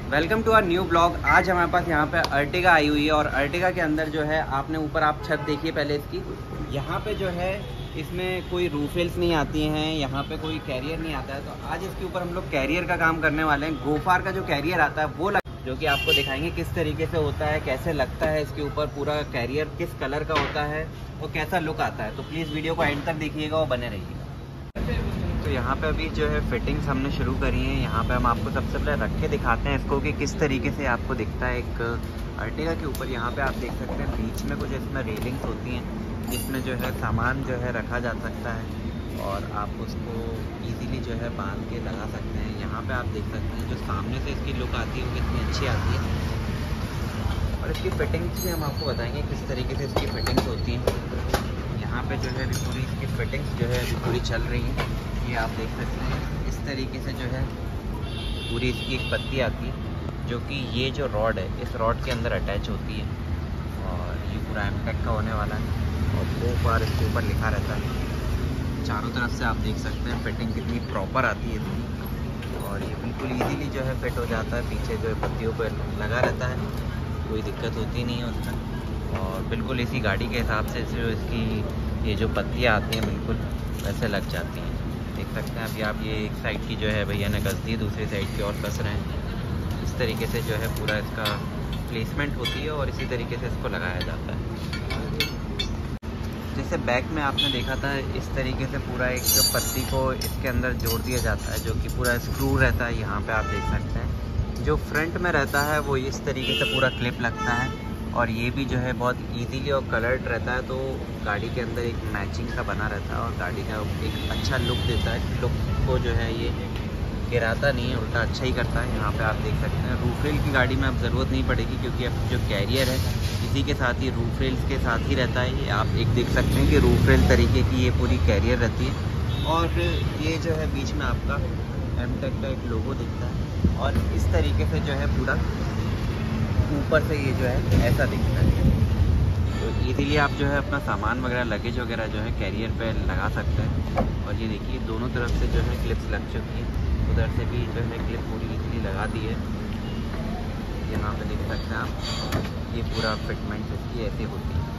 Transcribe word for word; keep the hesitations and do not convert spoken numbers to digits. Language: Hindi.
Welcome to our new blog. आज हमारे पास यहाँ पे अर्टिगा आई हुई है और अर्टिगा के अंदर जो है आपने ऊपर आप छत देखिए पहले इसकी। यहाँ पे जो है इसमें कोई रूफेल्स नहीं आती हैं, यहाँ पे कोई कैरियर नहीं आता है। तो आज इसके ऊपर हम लोग कैरियर का काम करने वाले हैं। गोफार का जो कैरियर आता है वो लग, जो कि आपको दिखाएंगे किस तरीके से होता है, कैसे लगता है इसके ऊपर पूरा कैरियर, किस कलर का होता है और कैसा लुक आता है। तो प्लीज़ वीडियो को एंड तक देखिएगा और बने रहिएगा। तो यहाँ पे अभी जो है फिटिंग्स हमने शुरू करी है। यहाँ पे हम आपको सबसे पहले रख के दिखाते हैं इसको कि किस तरीके से आपको दिखता है एक अर्टिगा के ऊपर। यहाँ पे आप देख सकते हैं बीच में कुछ इसमें रेलिंग्स होती हैं जिसमें जो है सामान जो है रखा जा सकता है और आप उसको इजीली जो है बांध के लगा सकते हैं। यहाँ पे आप देख सकते हैं जो सामने से इसकी लुक आती है वो कितनी अच्छी आती है। और इसकी फिटिंग्स भी हम आपको बताएंगे किस तरीके से इसकी फिटिंग्स होती हैं। यहाँ पे जो है अभी पूरी इसकी फिटिंग्स जो है अभी पूरी चल रही है। ये आप देख सकते हैं इस तरीके से जो है पूरी इसकी एक पत्ती आती है जो कि ये जो रॉड है इस रॉड के अंदर अटैच होती है और ये पूरा एमटेक का होने वाला है और दो बार इसके ऊपर लिखा रहता है। चारों तरफ से आप देख सकते हैं फिटिंग कितनी प्रॉपर आती है इसकी और ये बिल्कुल इजीली जो है फिट हो जाता है। पीछे जो है पत्तियों पर लगा रहता है, कोई दिक्कत होती नहीं है उसमें और बिल्कुल इसी गाड़ी के हिसाब से जो इसकी ये जो पत्तियाँ आती हैं बिल्कुल वैसे लग जाती हैं। देख सकते हैं अभी आप ये एक साइड की जो है भैया ने कस दी, दूसरी साइड की और कस रहे हैं। इस तरीके से जो है पूरा इसका प्लेसमेंट होती है और इसी तरीके से इसको लगाया जाता है। जैसे बैक में आपने देखा था इस तरीके से पूरा एक पत्ती को इसके अंदर जोड़ दिया जाता है जो कि पूरा स्क्रू रहता है। यहाँ पे आप देख सकते हैं जो फ्रंट में रहता है वो इस तरीके से पूरा क्लिप लगता है और ये भी जो है बहुत इजीली और कलर्ड रहता है, तो गाड़ी के अंदर एक मैचिंग सा बना रहता है और गाड़ी का एक अच्छा लुक देता है। लुक को जो है ये गिराता नहीं है, उल्टा अच्छा ही करता है। यहाँ पे आप देख सकते हैं रूफ रेल की गाड़ी में अब ज़रूरत नहीं पड़ेगी क्योंकि अब जो कैरियर है इसी के साथ ही रूफ रेल्स के साथ ही रहता है। ये आप एक देख सकते हैं कि रूफ रेल तरीके की ये पूरी कैरियर रहती है और ये जो है बीच में आपका एमटेक का एक लोगो दिखता है और इस तरीके से जो है पूरा ऊपर से ये जो है ऐसा दिखता है। तो इजीली आप जो है अपना सामान वगैरह, लगेज वगैरह जो है कैरियर पे लगा सकते हैं। और ये देखिए दोनों तरफ से जो है क्लिप्स लग चुकी हैं, उधर से भी जो है क्लिप पूरी इजीली लगा दी है। यहाँ पे देख सकते हैं आप ये पूरा फिटमेंट इसकी ऐसी होती है।